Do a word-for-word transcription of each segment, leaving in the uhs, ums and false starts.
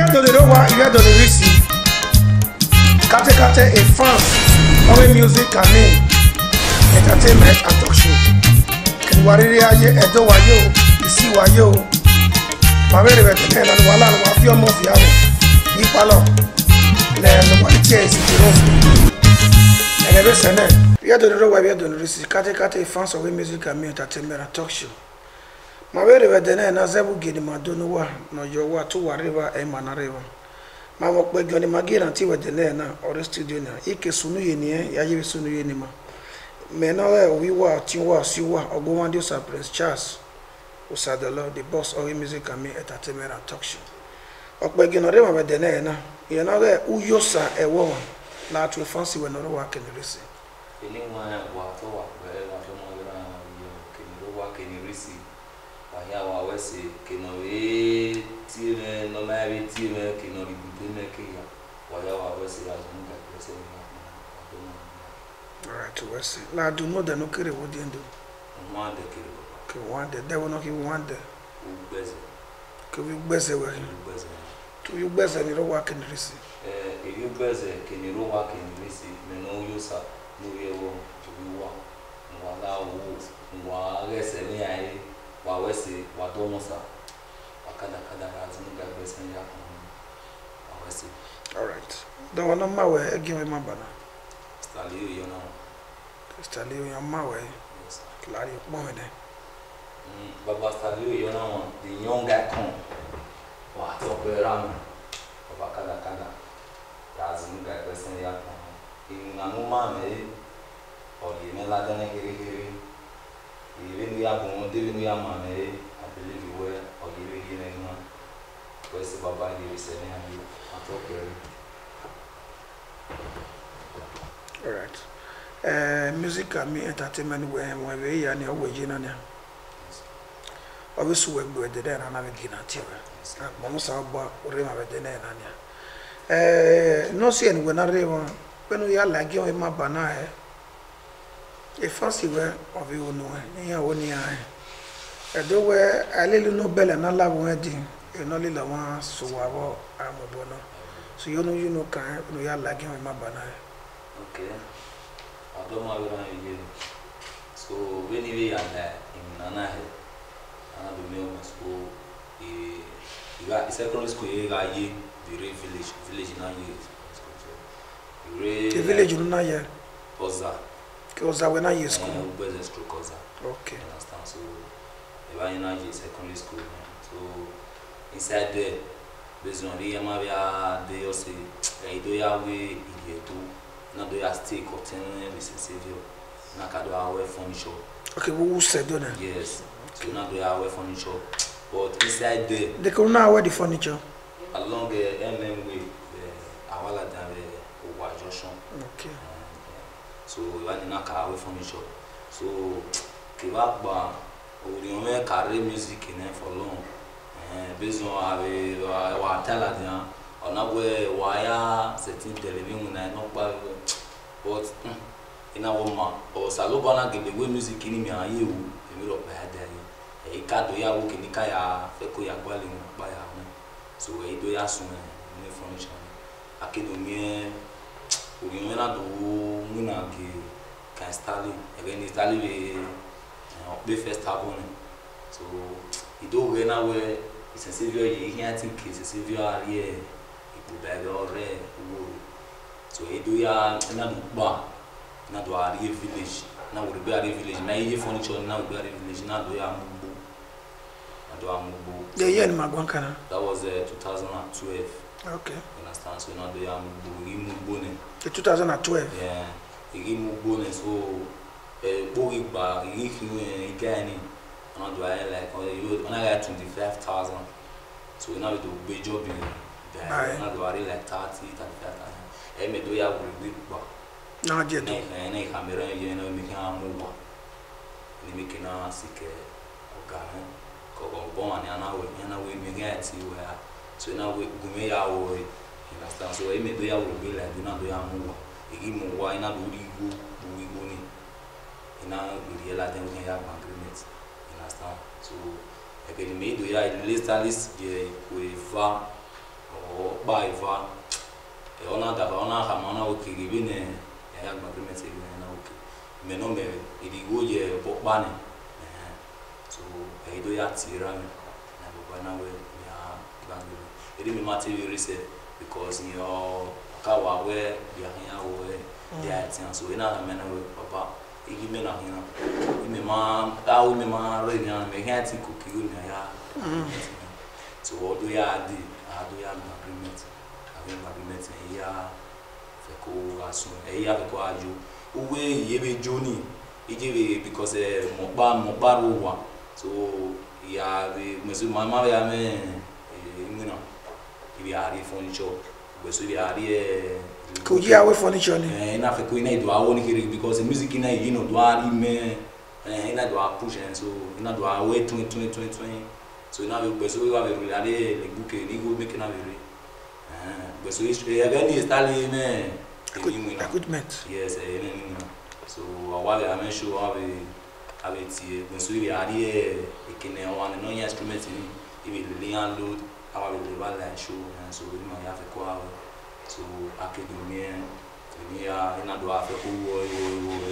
to the rowa, you to the risi. Kate kate a fan. Our music and me. Entertainment and talk show. Can worry aye edo wayo, isi wayo. Mabere bete na wala no afio mo fiawo. Ipalo. Le no wa tie isi tiro. Ene be sene. You to the rowa, you to the risi. Kate kate a fan our music and me entertainment and talk show. Mabere bete na zebu gidi madono wa no yo wa to wariva e manareva. Ma wok be goni magira nti wede na or studio na ike sunu ye ni ya ye sunu ye ni ma me no we wa ti wa si wa Evbuomwan dio Prince Charles Usadolo the boss of music and me entertainment and talk show ok be goni re ma wede na na ye no ge Uyiosa ewo na to fancy we no wa ken resi ini wa wa to wa be la to mo gra yo ken ro wa ken resi wa ya wa wese ken no e ti no ma be ti me ken no alright, to us. La do know that no kere what do you do? One day, okay, one day, they will not give one day. Can you best away? To you best and you don't work in the receipt. If you best, can you work in the receipt? No use up, no way to be one. Wala who, while I say, I, while I say, what almost up. Wakada kada has no guy best and I see. Alright. Don't want to mawe, give me my banner. Stalio, you know. Stalio, your mawe. Yes. Clary, woman. Baba Stalio, you know, the young guy come. What up around? Baba Kada Kada. That's no guy best and ya. In a woman, or the Meladana here. Even the Abon, even the Amman, I believe you were, or you were here. Where's the Baba is saying, all right. Uh, music and me entertainment when when we are near Wajina. Obviously, we were there and I'm beginning to tell. Almost about remember the name. Uh, no, see, and when I remember when we are like you in my banana, a fancy way of you know, near one year. I do where I little no bell and I love wedding. You know, little one, so I will, I'm a bono. So, you know, you know, can we are like him in my banana. Okay. I don't know what you so, when you are there in Nana, and I do know school, you got secondary school, you got the village, village in a the village in a year. Koza. Koza when I use school. Okay. Understand? So, you are in a secondary school. So, inside there, based on the Yamavia, they also say, do ya way in too. Not do ya stay cotton with Savior. Nakado our furniture. Okay, who said that? Yes. So now do ya wear furniture. But inside there, they could not wear the furniture. Along the M M way, the Awala Dave or Junction. Okay. So we are in a car with furniture. So, Kibaba, we don't carry music in there for long. Based on our talent, on our wire setting television, and not but in our woman or Salobana give the way music in me. I you in Europe had a card we are working in Kaya, Fekoya Gualing by so I do ask me furniture. I can do me. We may not do Munagi can study again, study the first album. So, you do get away. It's a severe, you can't think it's a severe area. It would be all red. So, you do ya another bar, not do a village. Now, we be a village. Now, you furniture now, we be a village. Now, do ya move. Now, do ya move. The year in Magwankana. That was uh, two thousand twelve. Okay. You understand? So, now, do ya move. The two thousand twelve. Yeah. You give me bonus. So, a boy bar, you give you again. Now do I like when I got twenty-five thousand, so now we do big job in there. Now do I like thirty, thirty-five thousand. I may do ya with big bar. Now I did. And I camera, you know, making a move. And making a sick organ. Evbuomwan and now we may get see where. So now we go me our understand. So I may do ya will be like do not do ya move. You give me why not do we go, do we go in? And now we realize that we can have agreements. So, again, me do ya list a list we va or or buy for e ona da ona ha ma ona okay give ne e ya agreement e na okay me no me e di go je po pa ne so e do ya tira me na go na we ya bangu e di me material reset because your kawa we ya ya we ya tian so ina ha me na we papa e give me na hina e me ma a we me ma re ni me ha ti ku ki u na ya so what do ya di a do ya agreement avec agreement e ya fe ko asun e ya fe ko aju uwe yebe joni ijebe because eh mo ba mo ba ro wa so ya be mesu mama ya me e ngina ibi ari furniture we so bi ari e ko ji awe furniture ni eh na fe ko ina do awo ni kiri because music ina you know do ari me eh ina do push and so ina do awe twenty twenty twenty so ina be so we wa be really le book ni go make na be eh but so is e ga ni style me equipment yes eh so wa be am show wa be abi tie but so we ari e kene one no instrument ni ibi le load our be le show and so we ma ya fe ko awe so academy ni ya ina do afe ko wo wo wo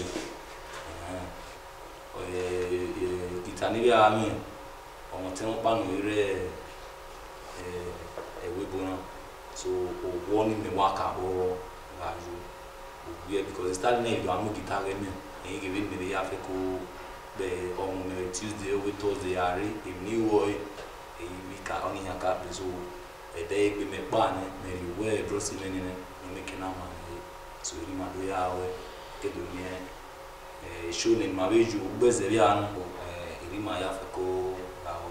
eh eh titani ya mi omo te won pa no ire eh e we bona so o woni me waka bo ga ju o because start na do amu guitar me e give me ya afe ko be on Tuesday we Thursday are e ni wo e mi ka oni ha ka so e dey be me pa ne me we bro si me ni ne me kina ma so ri ma do ya we ke do ni e show ni ma be ju gbeze bi anu e ri ma ya fe ko ga o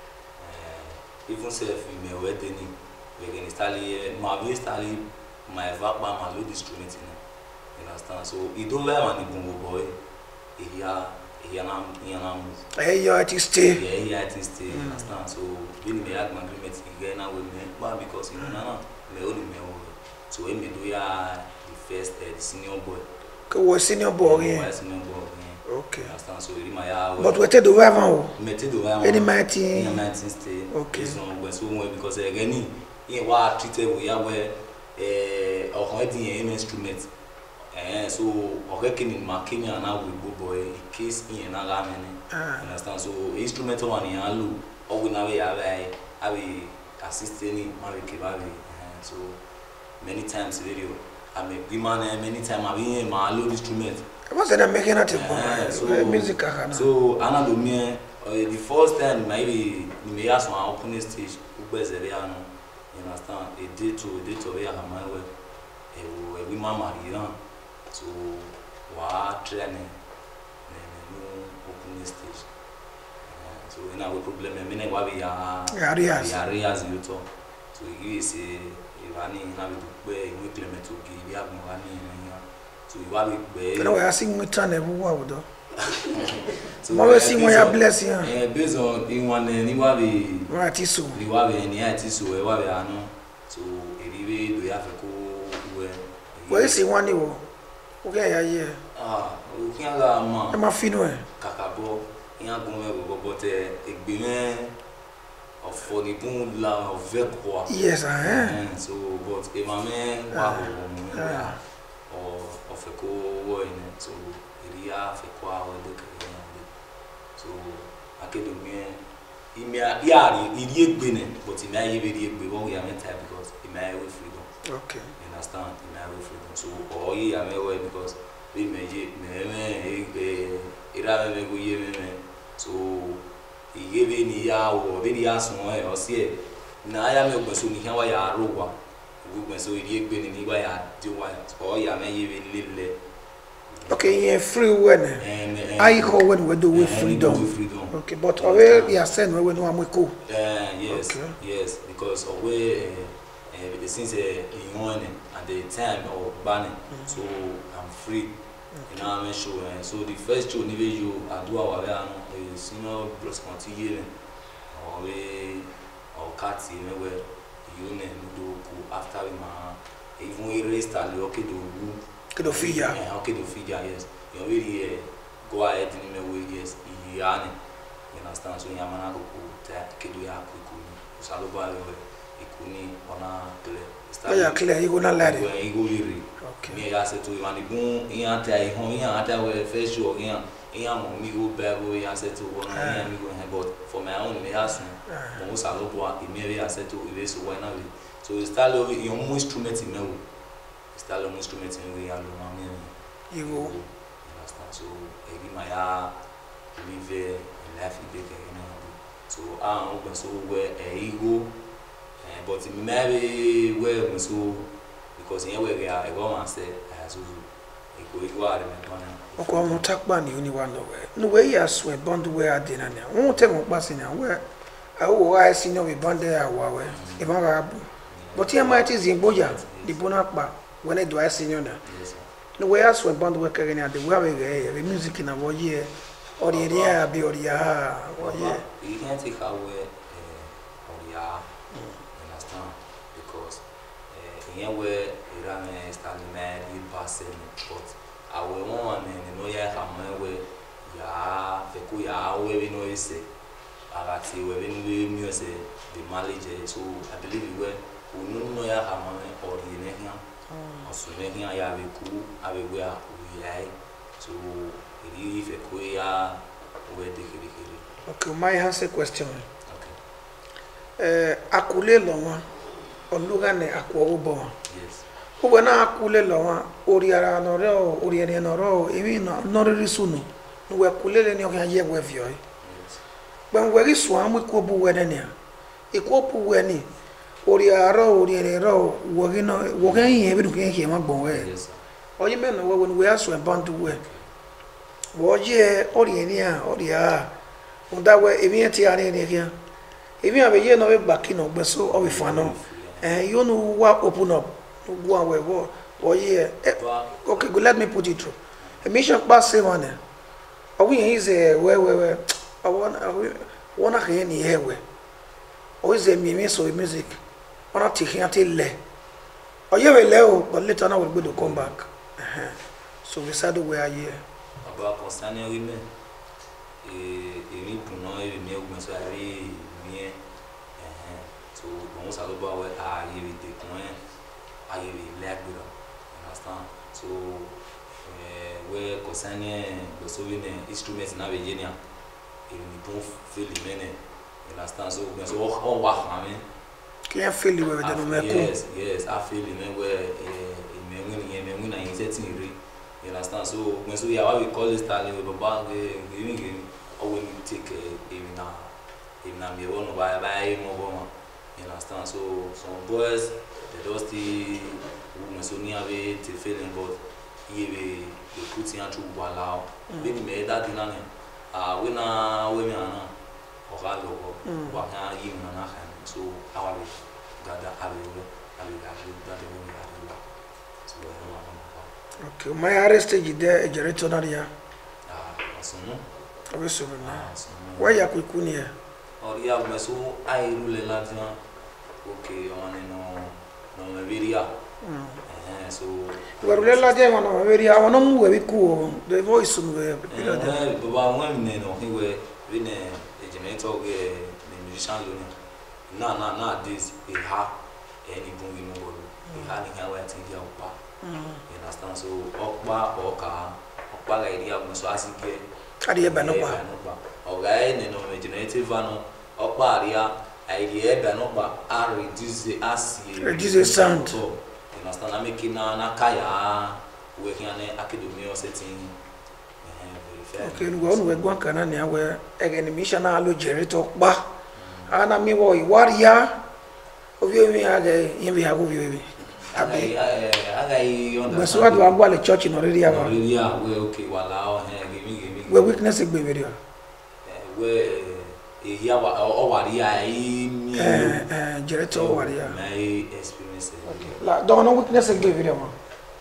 e even self me we de ni we can install ma be install my va ba ma load instrument ni you understand so e do le ma ni bongo boy e ya e ya na e na move eh your artist eh yeah artist understand so when me ag agreement again na we me ba because you know na me only me so when me do ya the first uh, the senior boy ko wo senior boy yeah senior boy yeah okay understand so iri ma ya but we te do we van o me te do we any mighty nineteen stay okay so we so we because again he wa treated we ya we eh o ho di instrument eh so o ke kini ma Kenya na we go boy in case in na ga me understand so instrument one ya lu o we na we ya we abi assist any ma we ke ba we so many times video I make women many times I be ma load instrument what's that making at so music kana so ana do me the first time maybe ni me ask one open stage ugbeze be anu you understand a day to day to be ama we e we mama ri so wa training ne no open stage so ina we problem me na wa be ya areas ya areas you to so you say Ivani na be pe iwe Clement ogi bi agunwani ni so iwa be pe no we are sing we turn every wa do so we sing we are bless you eh based on in one ni wa be right so ni wa be ni ati so we wa be anu so eriwe do ya fe ko we we sing one ni wo okay ya ye ah o kin la ma e ma finu e kakabo yan gun me go bo te egbe me for the boom la of quoi yes eh so but if my man wa or of a co in so iria fe kwa o de ke so academy imia ya iri egbe ne but imia ye be iri egbe wo ya me type because imia we freedom okay you understand imia we freedom so o ye ya me we because we me je me me ira me go ye me so igebe ni ya wo be ya sun e o se na ya me gbeso ni kan wa ya rowa wo gbeso iri egbe ni ni wa ya di wa o ya me ye be lele okay yeah free when I call when we do with freedom okay but already ya send we no am ko eh yes yes because of we eh the since eh in at the time of banning so I'm free you know I'm sure so the first show ni be you adu aware anu senior bros continue or we or cat me we you ne do ku after we ma even we rest ali okay do ke do fija eh okay do fija yes you really go ahead ni me we yes yani you understand so yamana ko ta ke do ya ku ku salo ba we ikuni ona clear. Oh yeah, clear. You gonna let it. You go really. Okay. Me ya say to you and gun iyan ta ihon iyan ata we first show iyan iyan mo mi go bible iyan say to one iyan mi go hen but for my own me ask mo mo salo bo imi ya say to we so why na we so we start lo your mo instrument me wo start lo mo instrument me we ya lo ma me You go. understand so e gi ma ya live life e be ke you know so ah o so we e go but maybe where we so because here we are, I go and say, I so go go out and go. Okay, I'm talk about you one nowhere. No way, yes, we bond where I did now. Won't tell me what's in where I will I see no we bond there. Wow, if I but here might is in Boya, the Bonapa, when I do I see you now. No way, else we bond work again at the way the music in our year or the area be or the ah, yeah. You can't take away or the ah, understand because. Here where Iran is standing there, you passing, but I will want and know ya hammer where ya, the Kuya, where we know is say, I got see where we music, the mileage, so I believe you were who know ya hammer or the neck, or so making I have a cool, I will wear we lie, so if a Kuya where they can. Okay, my answer question. Okay. Uh, Akule Loma. Olugane akwo bo yes o na akule lo wa ori ara no re o ori ene no ro ebi no no ri sunu no we kulele ni o kan ye we vio yes ben we ri so amu ko bu we ne a e ko pu we ni ori ara ori ene ro wo gi no wo kan ye bi du kan ye ma gbon we yes o yi me no we we aso e bond we wo je ori ene a ori a o da we ebi ti ara ene kia ebi a be ye no be bakino gbe so o we fa no eh you know what open up go away wo oh yeah okay go let me put it through a mission pass seven eh are we is a where where I want wanna hear ni hewe o is a me so music wanna take here till le oh yeah we le but later now we'll go to come back uh-huh. So we said we are here about concerning women e e mi puno e mi ogun so ari mi so bon ça doit avoir à y éviter coin à y éviter understand so eh we concerning the souvenir instruments na Virginia et ni bon fait les mene understand so ben so on va faire qui a fait le we de no me ko yes yes I feel le me we eh me ngini me ngina in setting re you understand so when so ya we call this style we baba giving giving or when you take even na even na me won buy buy mo bo. You understand? So some boys they just the women so near be to feeling but he be they put in through wala when me that dinner ah we na we me na o ga lo wa kan yi na na kan so our be gada abi we abi ga do that we me ga so okay my arrest stage there generator na ya ah so no abi so na why ya kwikuni ya ori ya me so ai rule la dia okay on no no me viria eh so rule la dia no me viria ono mu we ku the voice mu we eh baba wan me no he we we ne e generator ge the musician lo ni na na na this e ha any bungi no go e ha ni ha wa ti dia opa you understand so okpa oka okpa ga iria mo so asike adi e ba no pa oga e ne no me generative no okpa aria idea be no ba a reduce as reduce sound you understand na make na na kaya we can academy or setting eh okay no go we gwan kana ne awe again mission na lo generator pa ana mi wo iwaria obi mi aga yin bi ha go bi abi aga yi on but so what we go le church no really aba really we okay wala o he give me give me we weakness egbe video we ehia wa o wari ai mi eh eh generator wari ya my experience okay la don't no weakness egbe video ma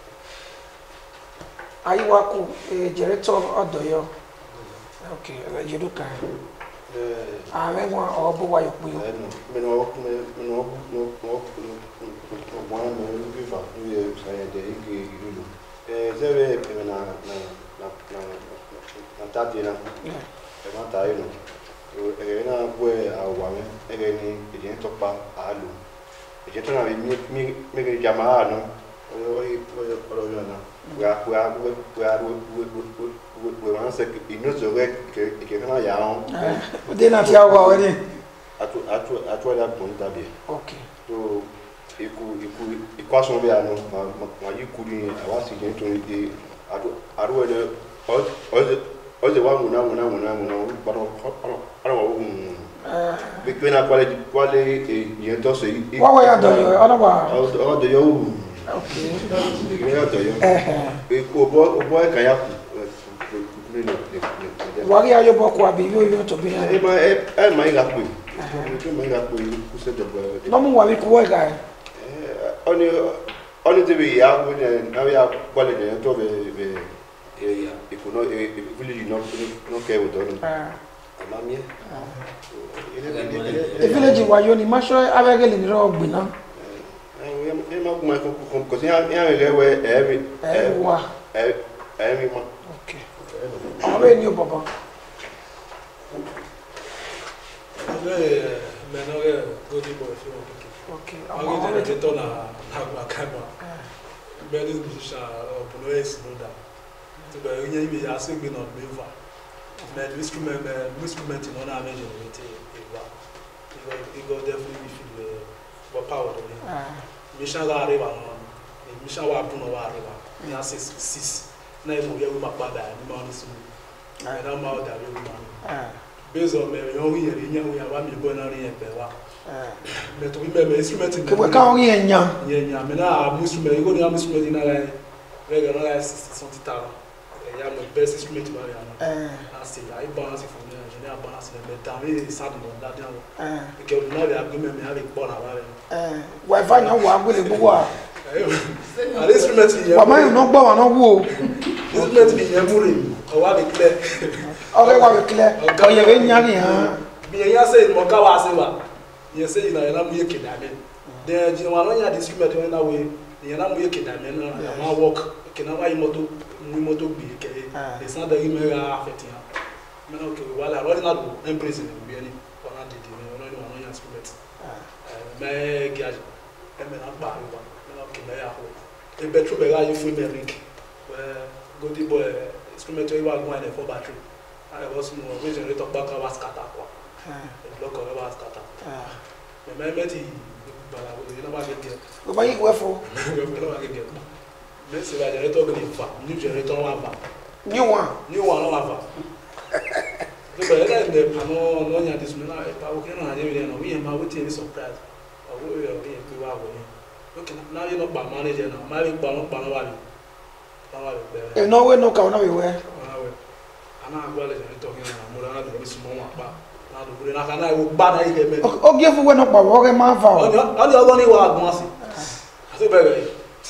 ayi wa ku generator odo yo okay la yedu kan eh ah me wa o bo wa yo pu yo me no me no no no no me viva ni sai de igi ilu eh zebe na na na na na tatina e ma tai no ege na bue awa me ege ni ege to pa alu je tona mi mi mi jamaa no oi oi oi na wa wa wa wa we wan se ino zo ke ke na ya on o de na ti awa we ni atu atu atu la bon tabi okay so iku iku ikwaso be ano ma yi kuri awasi je to ni atu aru we de o o je wa mu na mu na mu na mu na ba ro aro wo bi pe na kwale kwale yen to se wa wa ya do yo ona wa o do yo okay ni ya do yo eh e ko bo bo e kan ya ku ni ni wa ri ayo bo ko abi yo yo to bi e ma e e ma ira ku e ma ira ku ku se de bo no mu wa bi ku wa ga eh oni oni te bi ya ku ni na ya kwale ni to be be e e ko no e village no no ke o do no amamie e village wa yo ni ma so abegele ni ro gbin na e ma ku ma ko ko si ya ya le we e mi e wa e e mi ma okay awe ni o baba ale menore godi boy fi on okay awe de to na na gba kama be this musician opuno es no da to be yin mi ya se gbe na meva me instrument me instrument no na measure with it ba it go definitely feel the power of it mission ga arriba no mission wa bu no wa arriba ya six six na mo ya we makpa da ni ma ni su na na ma da we ma based on me yo wi yeri nya we aba mi bo na ri epe wa me to bi me instrument ke we ka o yen nya yen nya me na instrument go ni instrument na ga we ga na sixty thousand ya mo best instrument wa ya na eh asi I balance from there engineer balance me da me sad no da dia eh ke o na le agreement me ha le po na ba eh wifi nya wa gbe le gbogbo a an instrument yẹn wa ma no gba wa no wo instrument yẹn mu re o wa be clear o re wa be clear o ye be nya ri han bi yẹn ya say mo ka wa say wa yẹn say na yẹn na mu ye ke da me then je wa no nya the instrument yẹn na we yẹn na mu ye ke da me na ma work ke na wa yi moto mu moto gbe ke e san da me ga affect yan me na okay wala ro na do embrace ni bi ni wa na de de me no ni wa no nya instrument me ga e me na pa ri wa ya ho e betro be ga you free me ring where go the boy instrument you are going for battery I was no we generator back was scatter kwa e block o was scatter ah me me meti bala wo ni na ba get there go ba yi we fo we no ba get there me se ba generator be fa new generator wa ba new one new one no wa fa so be na de pano no nya this me na e pa o ke na je we no we ma we tin surprise o we we we wa wo okay now you know about manager now my big ball ball wali ball e no we no ka na we we ana agwa le je to hin na mo na do mi sumo wa pa na do bure na ka na wo gba na ige me o ge fu we no pa wo ge ma fa o o ni ogo ni wa agun asi aso be be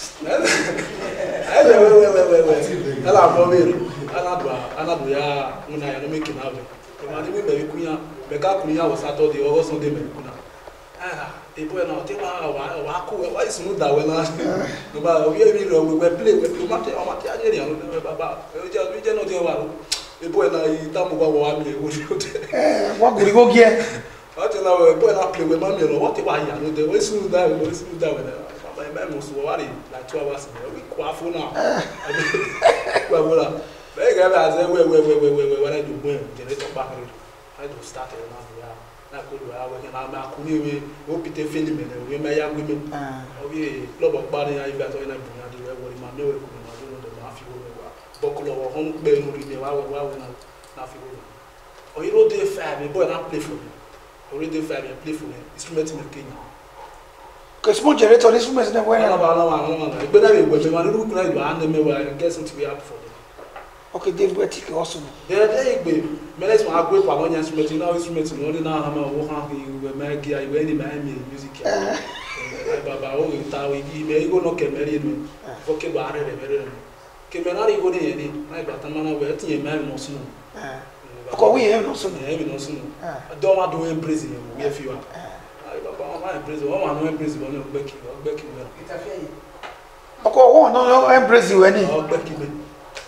e we we we we ala bo mi ala do ala do ya una ya no make na be e ma ni we be kunya be ka kunya wo Saturday o Sunday me kuna ah ebo na te wa wa wa ko wa isunu da we na no ba o ye mi ro we play we o ma te o ma te aje ni anu baba o je o je no te wa ebo na yi ta mo gba wa mi e wo eh wa guri go gie o te na we ebo na play we ma mi ro what te wa ya no te we isunu da we isunu da we na baba e ma mo so wa ri like two hours we kwa fo na wa wo la be ga ba ze we we we we we wa na do bo generator back ri I do start it now na ko do awo ke na ma ku ni we o pite film me we ma ya gbe me o bi club of bar ya iba to na bu na de we wo ma me we ku ma do no de ma fi wo wa boklo wo hon gbe no ri de wa wa wa na na fi wo o iro de fa me boy na play for me o iro de fa me play for me instrument me Kenya ko small generator instrument na we na na ba na wa na gbe na we gbe me ma ru ku na do and me we get something we have for them okay Dave we take also de de gbe me let's ma gbe pa mo nya instrument na instrument no ni na ha ma wo ha ki we ma gi ai we ni ma mi music ya baba o ta we gi me go no ke me ri no fo ke ba re re me re ke me na ri go ni ni na ba ta mana we ti e me no sunu ko we e no sunu e me no sunu do ma do embrace ni we fi wa ai baba ma embrace o ma no embrace bo no gbe ki o gbe ki we itafia yi ko wo no embrace we ni o gbe ki me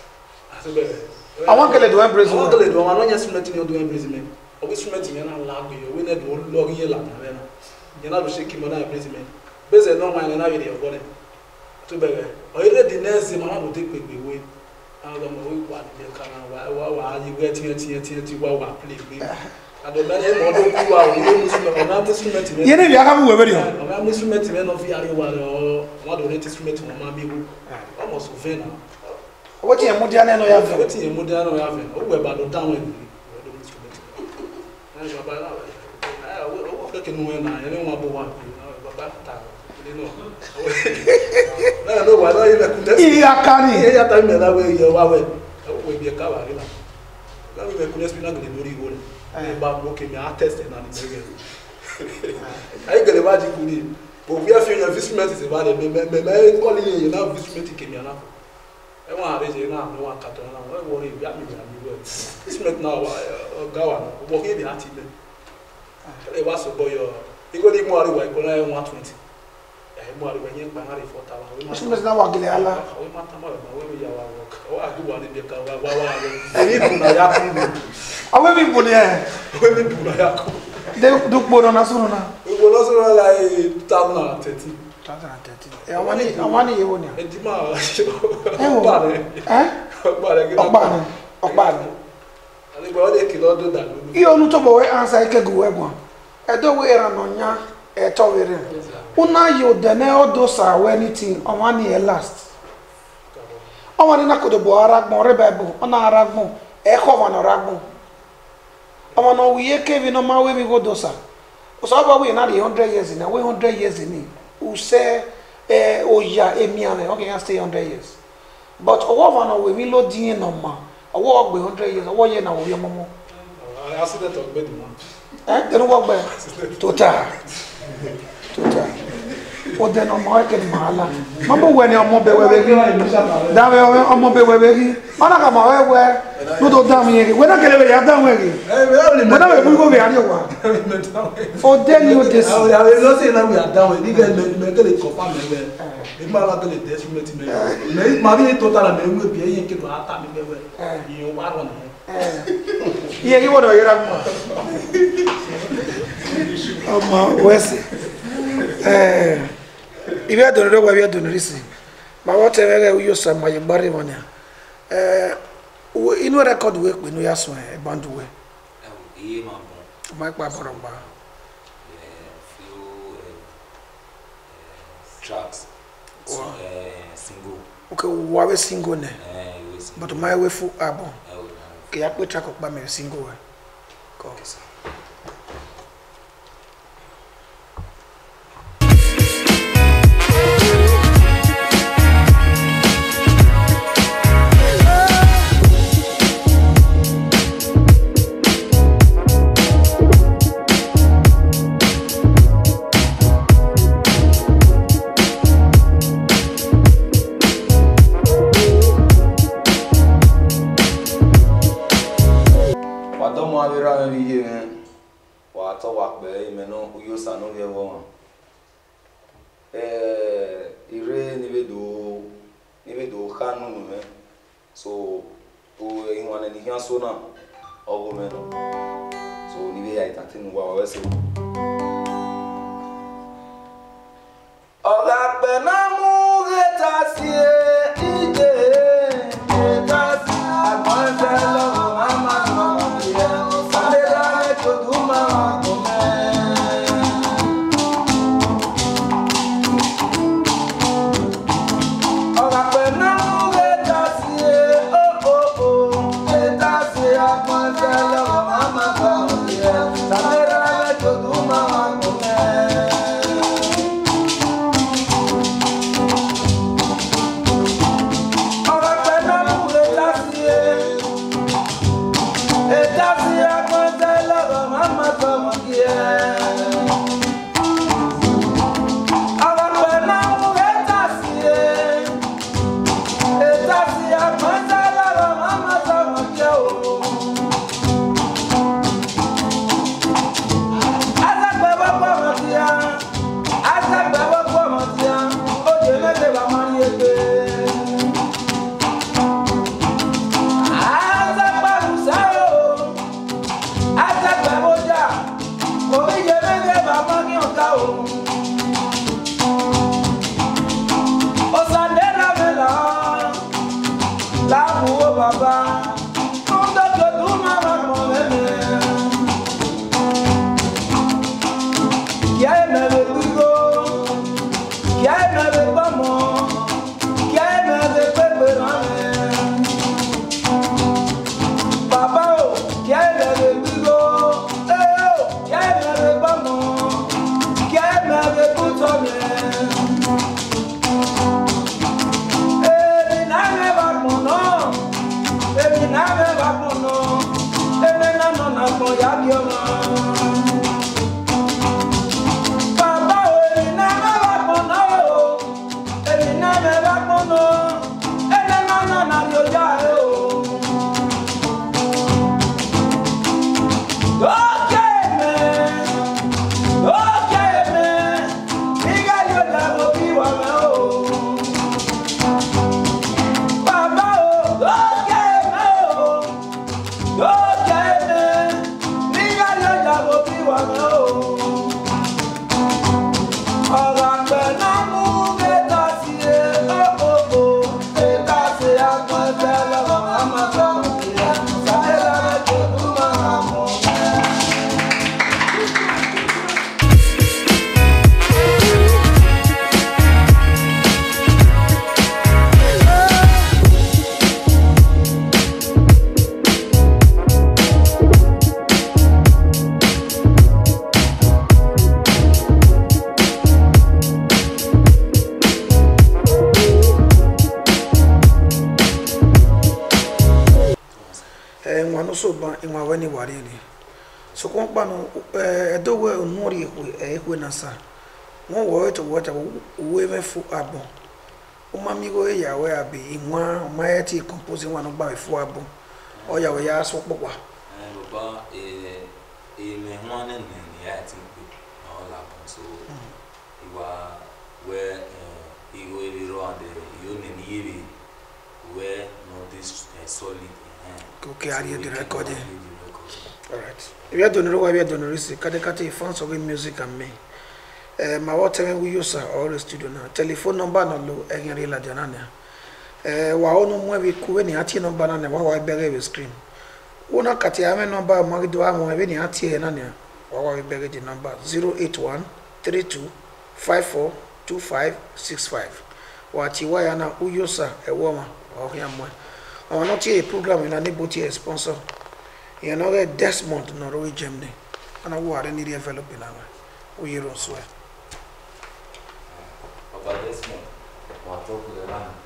I want to do embrace. I want to do. I want to instrument in your do embrace me. O instrument in na lag you. We need to log in la na. You na do shake mo na embrace me. bese no man na we dey ogone to bege o ire di next ma no take pegbe we and go we wa dey kana wa wa wa you get tie tie tie tie wa wa play play and the man e mo do ku wa o le musu o na instrument me yene bi aka mu we be dio o na instrument me no fi are wa o wa do rate instrument mo ma mi hu almost over now what you mu dia na no ya ve what you mu dia na ya ve o we ba do down we do instrument na baba na ah o o ke nu na yene wa bo wa baba ta no no wa no ile kunde i akani e ya ta me na we yo wa we we bi ka wa ri na na we kunde spina gele lori go ni ba mo ke mi a test na ni mege ai gele ba ji kuni bo vi afi na instrument is ba de me me me ko ni ye na instrument ke mi na e wa re je na no wa ka to na we wo ri bi a mi bi mi we instrument na wa ga wa bo ke bi ati le e wa so boyo igo ni mo ari wa ko na one twenty mo ari wenye pa ngari four thousand we instrument na wa gele ala we mata mo ba we ya wa work o adu wa ni be ka wa wa wa ni bu na ya ku awe mi bu ne we mi bu na ya ku de du kpono na sunu na we go no so like twenty thirteen twenty thirteen e awani awani ye woni e di ma e wo ba re eh ba re ogba ni ogba ni ani gbo le kilo do da lu i onu to bo we answer ike gu we gbon e do we era no nya e to we re una yo dene odosa we anything awani e last awani na ko do bo aragbon re bible ona aragbon e ko wa no aragbon ama no we Kevin no ma we mi go dosa o so ba we na the one hundred years na we one hundred years ni u se eh oya emiane okay can stay one hundred years but owo va no we mi lo din no ma owo ogbe one hundred years owo ye na wo ye momo accident ogbe di ma eh de no wo gbe total total o de no ma ke mala mamo we ni omo be we be da we omo be we be ona ka ma we we no do da mi we na kele we ya da we we na we bu go be ari wa for then you this I will not say that we are down we get me kele confirm me we ma la kele estimate me me ma bi total me we bi yin kilo ata mi be we yin wa ro na iye ki wodo yera mo omo wesi eh ibe adonere wa bi adonere si ma wote wege Uyiosa ma ye gbari mo nia eh inu record we pe no ya so e bandu we eh iye ma bon ma pa boro ba eh few tracks so eh single okay wa we single ne eh we single but my we full album eh o ke ya pe track okpa me single we ko Uyiosa no Evbuomwan eh ire ni be do ni be do kanu no me so o inwane ni hian so na ogo me no so ni be ya entertain wa wa se oga pe na mu geta sie ije geta si agbonse lo mama no ye sandera to do mama ko Mama, So ban in my when you were in so come pan a do we nori e we na sa won wo to water we me fu abon o ma mi go ya we abi inwa ma ya ti composing one ba fu abon o ya we ya so popwa eh baba eh eh me ho na ni ya ti pe o la so iwa we eh igo e ro ande yo ne ni yiri we no this solid. Okay, are you the recording? Alright. We are doing we are doing this. Kade kate fans of music and me. Eh, my water Uyiosa or studio na. Telephone number na lo engeri la janana. Eh, wa ono mwe we kuwe ni ati number na ne wa wa bere we screen. Una kate ame number magido amo we ni ati e na ne. Wa wa bere the number zero eight one three two five four two five six five. Wa ti wa ya na Uyiosa Evbuomwan o ya mwe. I want not a program in a able to sponsor. You know, Desmond, Norway, Germany. And I want any developing our we don't swear. About Desmond, what talk to the land?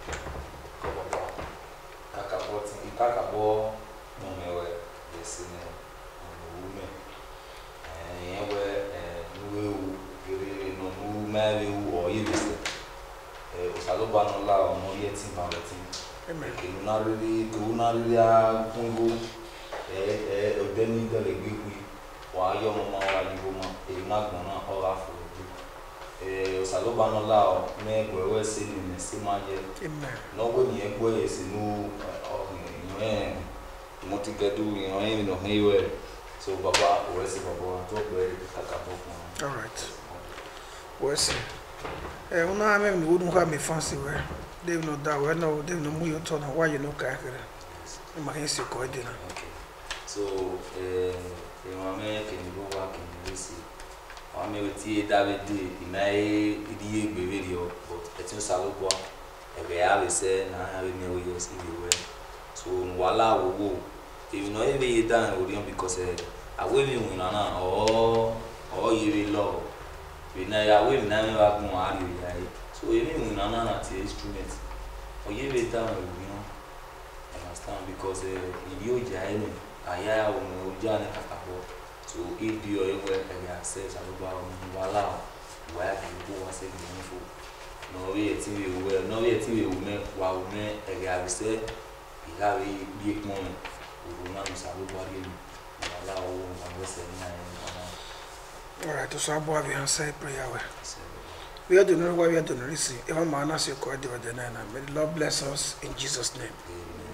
Kakabot, Kakabo, no me, yes, and women. And you were no marry or you listen. Salobano la no yet in Martin. Que não ali, que não ali a Congo, é é o demi da legui, o ayo mama o ali goma, e na gona o afro. Eh o salobano lá, me gwewe se ni se maje. No go ni egwe se no o ni é motigadu ni o é no heiwe. So baba o ese baba to gwe kakabo. All right. What's eh una me me would have me fancy where they know that we know they know you turn why you know kakere. Ma hen se ko dina. So eh e ma me ke ni go work in this. O me weti David inai idi egbe video but etin salopo e be have say na have me Uyiosa we so wala wo if no e dan odion because eh awe mi win na o o yiri love we na ya we na me ba gun ari ya so e mi win na na ti instrument o yiri dan we no understand because eh ibi o ja ene aya o mo ja ne kakabo so if you are able to access about wala wa bi go wa se ni fo no we ti we we no we ti we me wa o me e ga se ila we bi ek moment o na no sabu ba ri wala o wa se ni na. All right, so abo have answer prayer we. We are doing what we are doing. Listen, if I'm honest, you call the na. May the Lord bless us in Jesus' name. Amen.